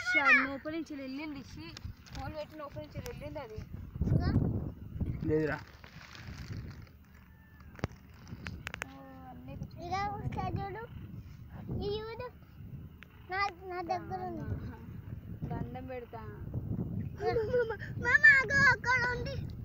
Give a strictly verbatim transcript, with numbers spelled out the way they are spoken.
లోపల నుంచి వెళ్ళింది ఫోన్ పెట్టి లోపల నుంచి వెళ్ళింది అది లేదురా నా దగ్గర దండం పెడతా అక్కడ ఉంది.